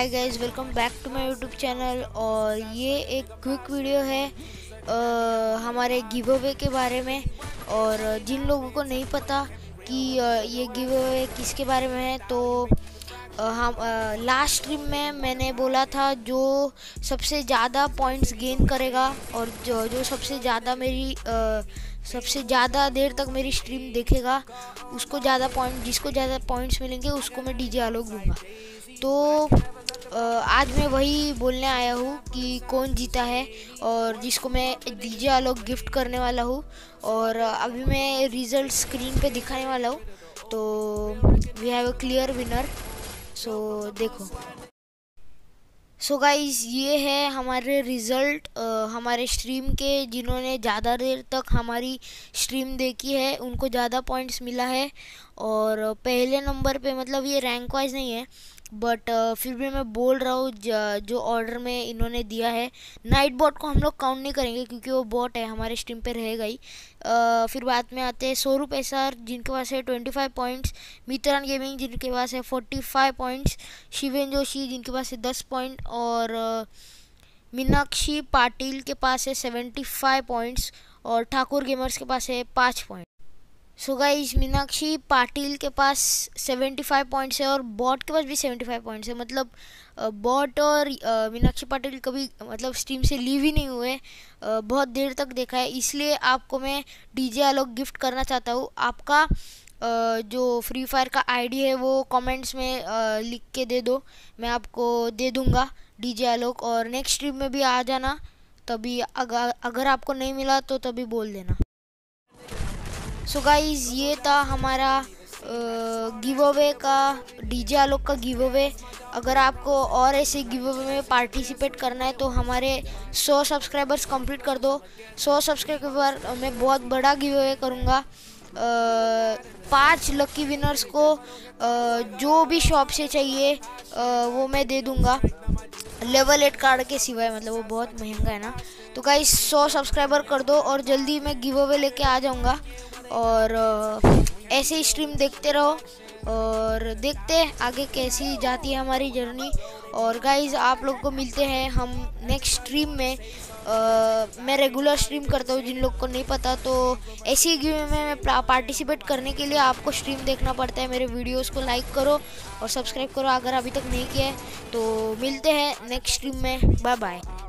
Hi guys, welcome back to my YouTube channel. और ये एक क्विक वीडियो है हमारे गिव अवे के बारे में। और जिन लोगों को नहीं पता कि ये गिव अवे किसके बारे में है, तो हम लास्ट स्ट्रीम में मैंने बोला था जो सबसे ज़्यादा पॉइंट्स गेन करेगा और जो सबसे ज़्यादा सबसे ज़्यादा देर तक मेरी स्ट्रीम देखेगा उसको जिसको ज़्यादा पॉइंट्स मिलेंगे उसको मैं डीजे आलोक दूंगा। तो आज मैं वही बोलने आया हूँ कि कौन जीता है और जिसको मैं डीजे आलोक गिफ्ट करने वाला हूँ। और अभी मैं रिजल्ट स्क्रीन पे दिखाने वाला हूँ। तो we have a clear winner. So देखो। सो गाइस, ये है हमारे रिज़ल्ट हमारे स्ट्रीम के। जिन्होंने ज़्यादा देर तक हमारी स्ट्रीम देखी है उनको ज़्यादा पॉइंट्स मिला है। और पहले नंबर पे, मतलब ये रैंक वाइज नहीं है बट फिर भी मैं बोल रहा हूँ जो ऑर्डर में इन्होंने दिया है। नाइट बॉट को हम लोग काउंट नहीं करेंगे क्योंकि वो बॉट है, हमारे स्ट्रीम पे रहेगा ही। फिर बाद में आते हैं स्वरूप एसआर जिनके पास है 25 पॉइंट्स, मित्रान गेमिंग जिनके पास है 45 पॉइंट्स, शिवेन जोशी जिनके पास है 10 पॉइंट और मीनाक्षी पाटिल के पास है 75 पॉइंट्स और ठाकुर गेमर्स के पास है 5 point. So guys, Meenakshi Patil के पास 75 पॉइंट्स है और बॉट के पास भी 75 पॉइंट्स है। मतलब बॉट और मीनाक्षी पाटिल कभी मतलब स्ट्रीम से लीव ही नहीं हुए, बहुत देर तक देखा है। इसलिए आपको मैं डीजे आलोक गिफ्ट करना चाहता हूँ। आपका जो फ्री फायर का आईडी है वो कमेंट्स में लिख के दे दो, मैं आपको दे दूँगा डीजे आलोक। और नेक्स्ट स्ट्रीम में भी आ जाना, तभी अगर आपको नहीं मिला तो तभी बोल देना। सो गाइज, ये था हमारा गिव अवे का, डीजे आलोक का गिव अवे। अगर आपको और ऐसे गिव अवे में पार्टिसिपेट करना है तो हमारे 100 सब्सक्राइबर्स कंप्लीट कर दो। 100 सब्सक्राइबर मैं बहुत बड़ा गिव अवे करूँगा। 5 लकी विनर्स को जो भी शॉप से चाहिए वो मैं दे दूँगा, लेवल 8 कार्ड के सिवाय। मतलब वो बहुत महंगा है ना। तो गाइस 100 सब्सक्राइबर कर दो और जल्दी मैं गिव अवे लेके आ जाऊँगा। और ऐसे ही स्ट्रीम देखते रहो और देखते हैं आगे कैसी जाती है हमारी जर्नी। और गाइज, आप लोग को मिलते हैं हम नेक्स्ट स्ट्रीम में। मैं रेगुलर स्ट्रीम करता हूँ, जिन लोग को नहीं पता। तो ऐसी गेम में पार्टिसिपेट करने के लिए आपको स्ट्रीम देखना पड़ता है। मेरे वीडियोस को लाइक करो और सब्सक्राइब करो अगर अभी तक नहीं किया है। तो मिलते हैं नेक्स्ट स्ट्रीम में। Bye bye.